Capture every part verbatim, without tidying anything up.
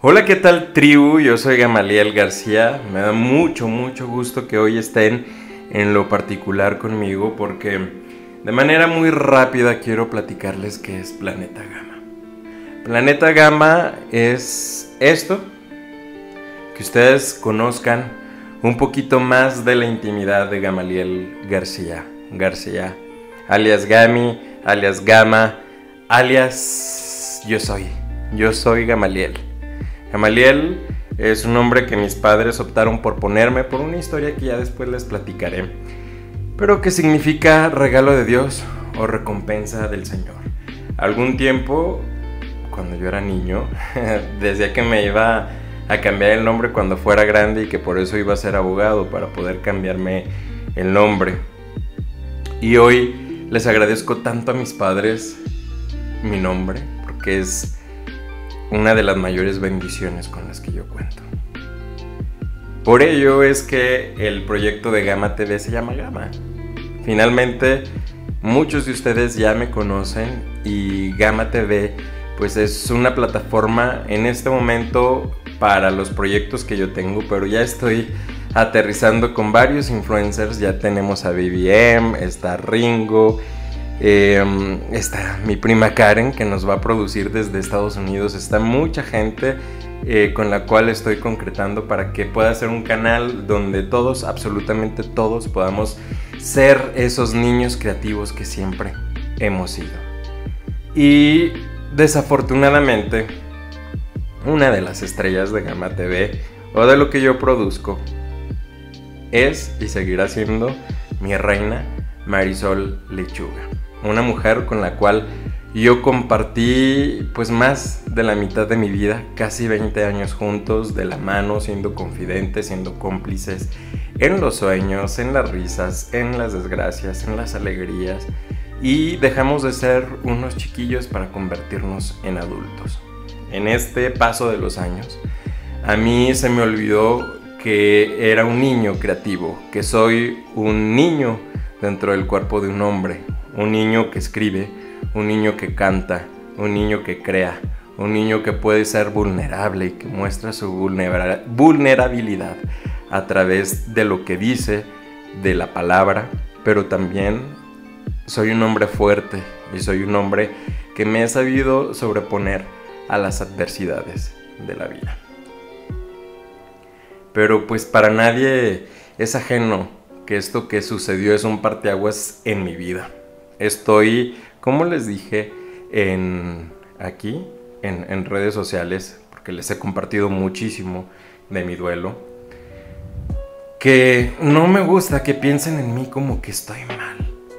Hola, ¿qué tal, tribu? Yo soy Gamaliel García. Me da mucho, mucho gusto que hoy estén en lo particular conmigo porque de manera muy rápida quiero platicarles qué es Planeta Gamma. Planeta Gamma es esto, que ustedes conozcan un poquito más de la intimidad de Gamaliel García. García, alias Gami, alias Gamma, alias yo soy. Yo soy Gamaliel. Gamaliel es un nombre que mis padres optaron por ponerme por una historia que ya después les platicaré, pero que significa regalo de Dios o recompensa del Señor. Algún tiempo, cuando yo era niño, decía que me iba a cambiar el nombre cuando fuera grande y que por eso iba a ser abogado, para poder cambiarme el nombre. Y hoy les agradezco tanto a mis padres mi nombre, porque es una de las mayores bendiciones con las que yo cuento. Por ello es que el proyecto de Gamma T V se llama Gamma. Finalmente, muchos de ustedes ya me conocen y Gamma T V pues es una plataforma en este momento para los proyectos que yo tengo, pero ya estoy aterrizando con varios influencers. Ya tenemos a B B M, está Ringo, Eh, está mi prima Karen, que nos va a producir desde Estados Unidos. Está mucha gente eh, con la cual estoy concretando para que pueda ser un canal donde todos, absolutamente todos, podamos ser esos niños creativos que siempre hemos sido. Y desafortunadamente, una de las estrellas de Gamma T V o de lo que yo produzco es y seguirá siendo mi reina Marisol Lechuga. Una mujer con la cual yo compartí pues más de la mitad de mi vida, casi veinte años juntos, de la mano, siendo confidentes, siendo cómplices en los sueños, en las risas, en las desgracias, en las alegrías, y dejamos de ser unos chiquillos para convertirnos en adultos. En este paso de los años, a mí se me olvidó que era un niño creativo, que soy un niño dentro del cuerpo de un hombre. Un niño que escribe, un niño que canta, un niño que crea, un niño que puede ser vulnerable y que muestra su vulnera- vulnerabilidad a través de lo que dice, de la palabra, pero también soy un hombre fuerte y soy un hombre que me he sabido sobreponer a las adversidades de la vida. Pero pues para nadie es ajeno que esto que sucedió es un parteaguas en mi vida. Estoy, como les dije, en, aquí, en, en redes sociales, porque les he compartido muchísimo de mi duelo, que no me gusta que piensen en mí como que estoy mal.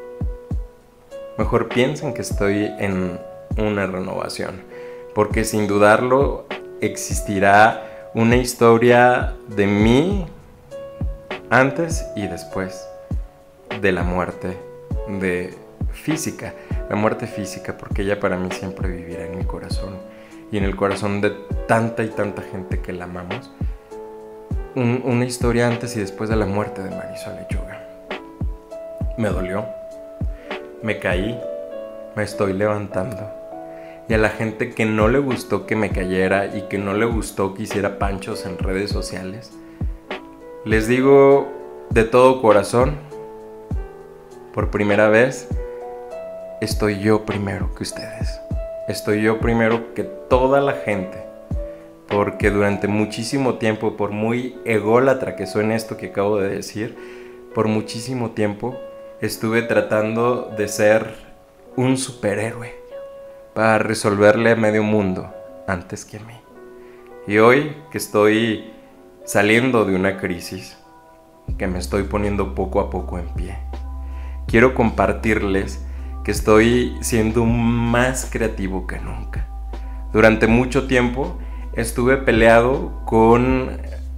Mejor piensen que estoy en una renovación, porque sin dudarlo existirá una historia de mí antes y después de la muerte de física, la muerte física, porque ella para mí siempre vivirá en mi corazón y en el corazón de tanta y tanta gente que la amamos. Un, una historia antes y después de la muerte de Marisol Lechuga. Me dolió, me caí, me estoy levantando, y a la gente que no le gustó que me cayera y que no le gustó que hiciera panchos en redes sociales, les digo de todo corazón, por primera vez estoy yo primero que ustedes. Estoy yo primero que toda la gente. Porque durante muchísimo tiempo, por muy ególatra que suene esto que acabo de decir, por muchísimo tiempo estuve tratando de ser un superhéroe para resolverle a medio mundo antes que a mí. Y hoy que estoy saliendo de una crisis, que me estoy poniendo poco a poco en pie, quiero compartirles que estoy siendo más creativo que nunca. Durante mucho tiempo estuve peleado con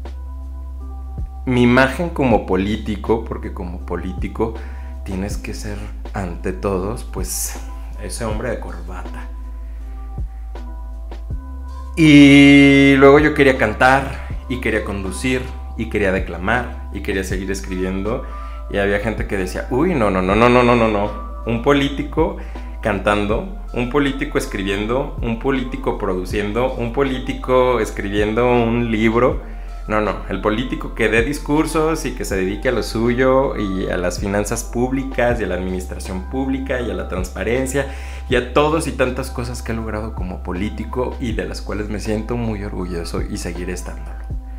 mi imagen como político, porque como político tienes que ser ante todos pues ese hombre de corbata. Y luego yo quería cantar y quería conducir y quería declamar y quería seguir escribiendo, y había gente que decía, uy, no, no, no, no, no, no, no, no. Un político cantando, un político escribiendo, un político produciendo, un político escribiendo un libro. No, no, el político que dé discursos y que se dedique a lo suyo y a las finanzas públicas y a la administración pública y a la transparencia y a todos y tantas cosas que he logrado como político y de las cuales me siento muy orgulloso y seguiré estándolo.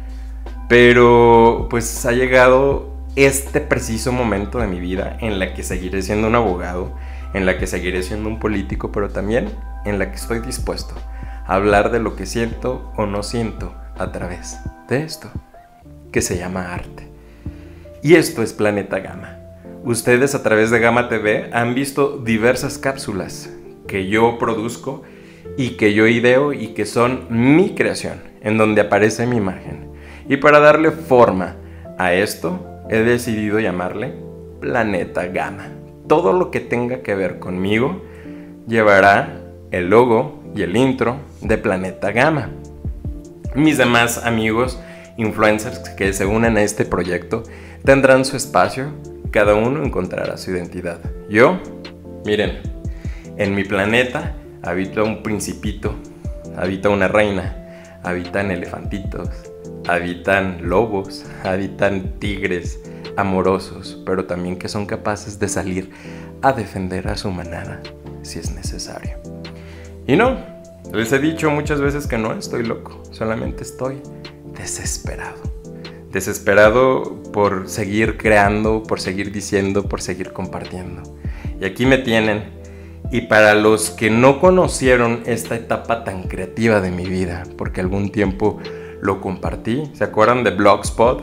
Pero pues ha llegado este preciso momento de mi vida en la que seguiré siendo un abogado, en la que seguiré siendo un político, pero también en la que estoy dispuesto a hablar de lo que siento o no siento a través de esto, que se llama arte. Y esto es Planeta Gamma. Ustedes a través de Gamma T V han visto diversas cápsulas que yo produzco y que yo ideo y que son mi creación, en donde aparece mi imagen. Y para darle forma a esto, he decidido llamarle Planeta Gamma. Todo lo que tenga que ver conmigo llevará el logo y el intro de Planeta Gamma. Mis demás amigos influencers que se unen a este proyecto tendrán su espacio, cada uno encontrará su identidad. Yo, miren, en mi planeta habita un principito, habita una reina, habitan elefantitos, habitan lobos, habitan tigres amorosos, pero también que son capaces de salir a defender a su manada si es necesario. Y no, les he dicho muchas veces que no estoy loco, solamente estoy desesperado. Desesperado por seguir creando, por seguir diciendo, por seguir compartiendo. Y aquí me tienen. Y para los que no conocieron esta etapa tan creativa de mi vida, porque algún tiempo lo compartí, ¿se acuerdan de Blogspot?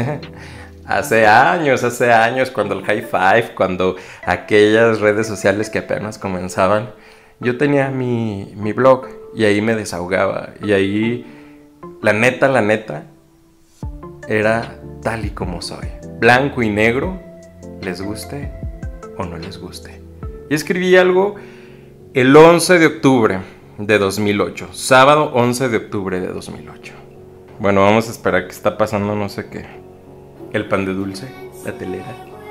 Hace años, hace años, cuando el High Five, cuando aquellas redes sociales que apenas comenzaban, yo tenía mi, mi blog y ahí me desahogaba. Y ahí, la neta, la neta, era tal y como soy. Blanco y negro, les guste o no les guste. Y escribí algo el once de octubre de dos mil ocho. Sábado once de octubre de dos mil ocho. Bueno, vamos a esperar que está pasando no sé qué. El pan de dulce, la telera.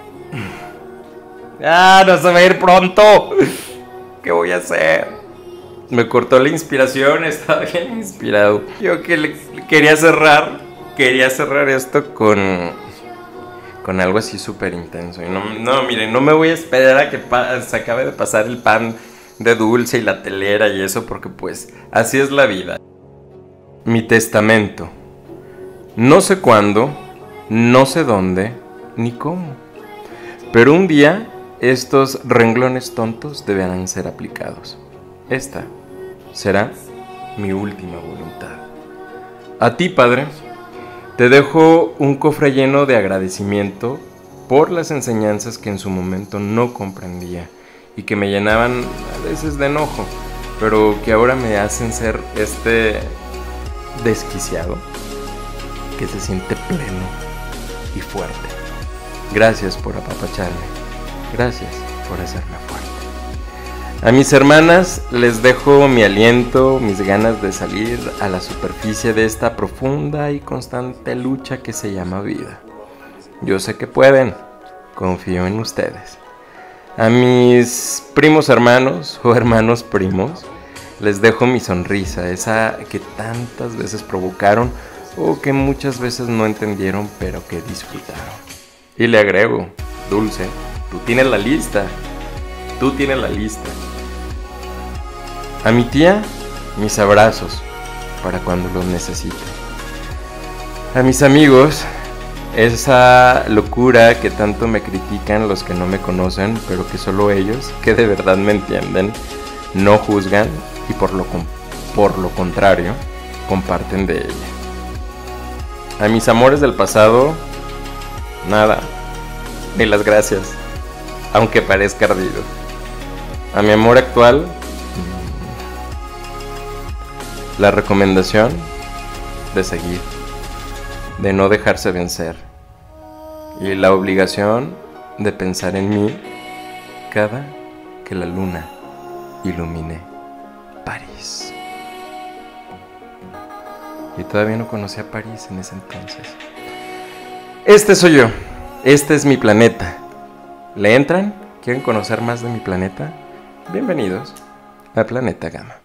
¡Ah, no se va a ir pronto! ¿Qué voy a hacer? Me cortó la inspiración, estaba bien inspirado. Yo que le, quería cerrar, quería cerrar esto con, con algo así súper intenso. Y no, no, miren, no me voy a esperar a que pa- se acabe de pasar el pan de dulce y la telera y eso, porque pues así es la vida. Mi testamento. No sé cuándo, no sé dónde, ni cómo. Pero un día estos renglones tontos deberán ser aplicados. Esta será mi última voluntad. A ti, Padre, te dejo un cofre lleno de agradecimiento por las enseñanzas que en su momento no comprendía y que me llenaban a veces de enojo, pero que ahora me hacen ser este desquiciado que se siente pleno y fuerte. Gracias por apapacharme. Gracias por hacerme fuerte. A mis hermanas les dejo mi aliento, mis ganas de salir a la superficie de esta profunda y constante lucha que se llama vida. Yo sé que pueden, confío en ustedes. A mis primos hermanos o hermanos primos les dejo mi sonrisa, esa que tantas veces provocaron o que muchas veces no entendieron pero que disfrutaron. Y le agrego, Dulce, tú tienes la lista, tú tienes la lista. A mi tía, mis abrazos para cuando los necesite. A mis amigos, esa locura que tanto me critican los que no me conocen, pero que solo ellos, que de verdad me entienden, no juzgan y por lo, por lo contrario, comparten de ella. A mis amores del pasado, nada, ni las gracias, aunque parezca ardido. A mi amor actual, la recomendación de seguir, de no dejarse vencer y la obligación de pensar en mí cada que la luna ilumine París. Y todavía no conocía París en ese entonces. Este soy yo, este es mi planeta. ¿Le entran? ¿Quieren conocer más de mi planeta? Bienvenidos. a Planeta Gamma.